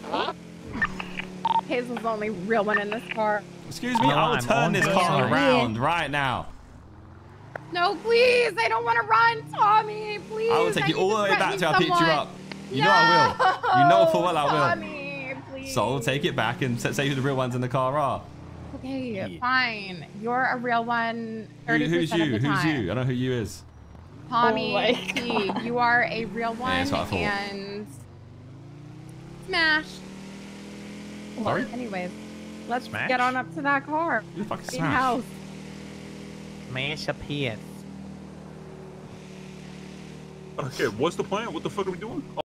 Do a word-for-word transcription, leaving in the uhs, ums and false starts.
Hazel's the only real one in this car. Excuse me, No, I will I'm turn this car sorry. around right now. No, please. I don't want to run, Tommy. Please. I will take I you need all the way threaten back till I pick you someone. up. You no, know I will. You know full well I will. Tommy, please. So I'll take it back and say who the real ones in the car are. Okay, Yeah. fine. You're a real one. Who, thirty who's percent you? Of the Who's time. you? I don't know who you is. Tommy, Oh my T, you are a real one. that's what I thought. And smash. Sorry? Anyways, let's Smash? get on up to that car. Who the fuck is In Smash? house. Smash appears. Okay, what's the plan? What the fuck are we doing?